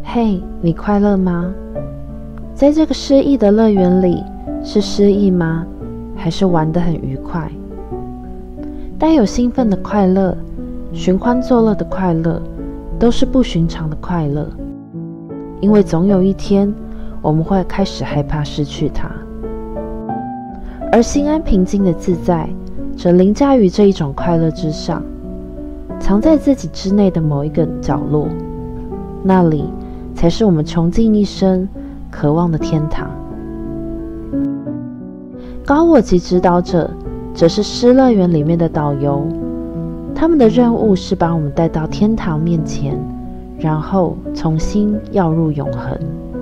嘿，你快乐吗？在这个失意的乐园里，是失意吗？还是玩得很愉快？带有兴奋的快乐，寻欢作乐的快乐，都是不寻常的快乐。因为总有一天，我们会开始害怕失去它。而心安平静的自在，则凌驾于这一种快乐之上，藏在自己之内的某一个角落，那里才是我们穷尽一生渴望的天堂。高我及指导者则是失乐园里面的导游，他们的任务是把我们带到天堂面前，然后重新跃入永恒。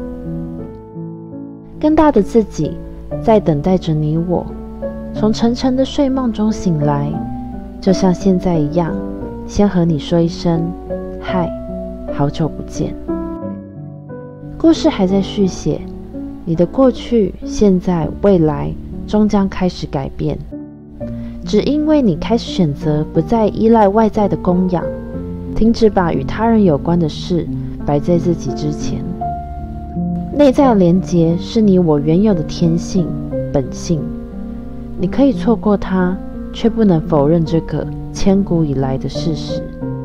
更大的自己在等待着你我，从沉沉的睡梦中醒来，就像现在一样，先和你说一声嗨，好久不见。故事还在续写，你的过去、现在、未来终将开始改变，只因为你开始选择不再依赖外在的供养，停止把与他人有关的事摆在自己之前。内在的连结是你我原有的天性、本性，你可以错过它，却不能否认这个千古以来的事实。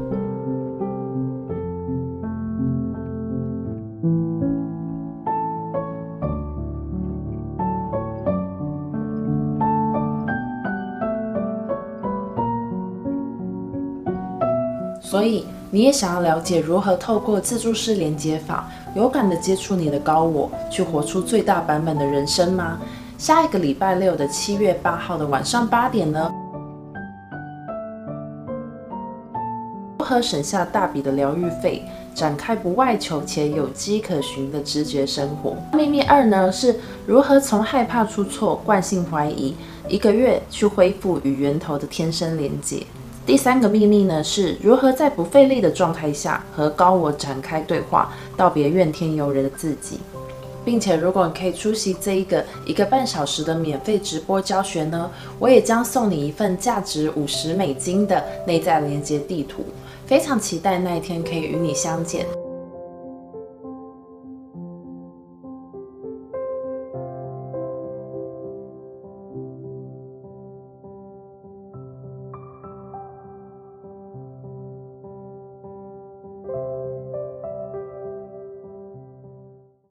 所以你也想要了解如何透过自助式连接法，有感的接触你的高我，去活出最大版本的人生吗？下一个礼拜六的7月8号的晚上8点呢，如何省下大笔的疗愈费，展开不外求且有迹可循的直觉生活。秘密2呢，是如何从害怕出错、惯性怀疑1个月去恢复与源头的天生连结。第3个秘密呢，是如何在不费力的状态下和高我展开对话，道别怨天尤人的自己。并且如果你可以出席这一个1个半小时的免费直播教学呢，我也将送你一份价值$50的内在连接地图。非常期待那一天可以与你相见。